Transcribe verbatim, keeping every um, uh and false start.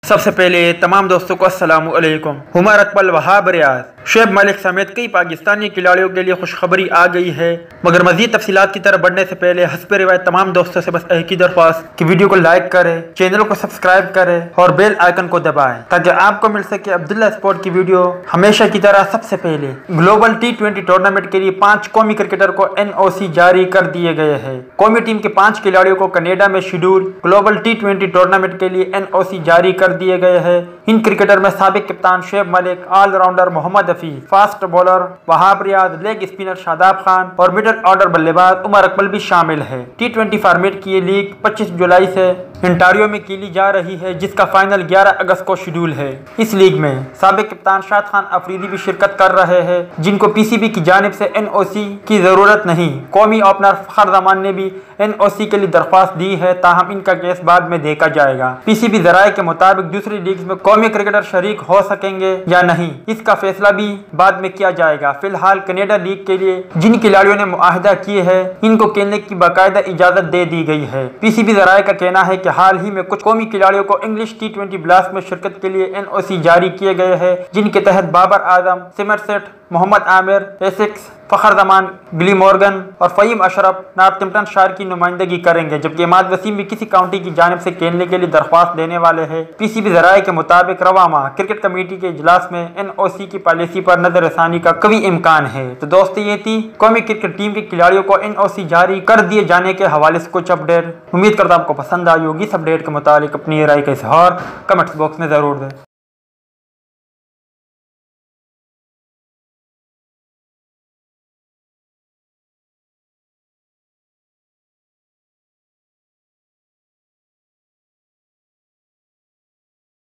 سب سے پہلے تمام دوستوں کو السلام علیکم۔ عمر اکمل وہاب ریاض شعیب ملک سمیت کئی پاکستانی کھلاڑیوں کے لیے خوشخبری آ گئی ہے، مگر مزید تفصیلات کی طرف بڑھنے سے پہلے حسب روایت تمام دوستوں سے بس ایک ہی درخواست کہ ویڈیو کو لائک کریں، چینل کو سبسکرائب کریں اور بیل آئیکن کو دبائیں تاکہ آپ کو مل سکے عبداللہ اسپورٹ کی ویڈیو ہمیشہ کی طرح سب سے پہلے۔ گلوبل ٹی ٹوینٹی ٹورنامنٹ کے لیے پانچ قومی کرکٹر کو این او سی جاری کر دیے گئے ہیں۔ قومی ٹیم کے پانچ کھلاڑیوں کو کینیڈا میں schedule global T twenty tournament کے لیے این او سی جاری کر دیے گئے ہیں۔ ان کرکٹر میں سابق کپتان Shoaib Malik, all rounder Muhammad Hafeez, fast bowler Wahab Riaz, leg spinner Shadab Khan اور مڈل آرڈر بلے باز عمر اکمل بھی شامل ہے۔ ٹی ٹوینٹی فارمیٹ کی یہ لیگ پچیس جولائی سے انٹاریو میں کھیلی جا رہی ہے، جس کا فائنل گیارہ اگست کو شیڈول ہے۔ اس لیگ میں سابق کپتان شاد خان افریدی بھی شرکت کر رہے ہیں، جن کو پی سی بی کی جانب سے این او سی کی ضرورت نہیں۔ قومی اوپنر فخر زمان نے بھی این او سی کے لیے درخواست دی ہے، تاہم ان کا کیس بعد میں دیکھا جائے گا۔ پی سی بی ذرائع کے مطابق دوسری لیگز میں قومی کرکٹر شریک ہو سکیں گے یا نہیں، اس کا فیصلہ بھی بعد میں کیا جائے گا۔ فی الحال کینیڈا لیگ کے لیے جن کھلاڑیوں نے معاہدہ کیے ہیں، ان کو کھیلنے کی باقاعدہ اجازت دے دی گئی ہے۔ پی سی بی ذرائع کا کہنا ہے کہ حال ہی میں کچھ قومی کھلاڑیوں کو انگلش ٹی ٹوینٹی بلاسٹ میں شرکت کے لیے این او سی جاری کیے گئے ہیں، جن کے تحت بابر اعظم، سمرسیٹ، محمد عامر، ایسکس، فخر زمان، گلی مورگن اور فہیم اشرف نارتھمپٹن شائر کی نمائندگی کریں گے، جبکہ اماد وسیم بھی کسی کاؤنٹی کی جانب سے کھیلنے کے لیے درخواست دینے والے ہیں۔ پی سی بی ذرائع کے مطابق رواں ماہ کرکٹ کمیٹی کے اجلاس میں این او سی کی پالیسی پر نظر ثانی کا قوی امکان ہے۔ تو دوستو یہ تھی قومی کرکٹ ٹیم کے کھلاڑیوں کو این او سی جاری کر دیے جانے کے حوالے سے کچھ اپڈیٹ۔ امید کرتا ہوں آپ کو پسند آئی ہوگی۔ اس اپڈیٹ کے متعلق اپنی رائے کا اظہار کمنٹس باکس میں ضرور دیں۔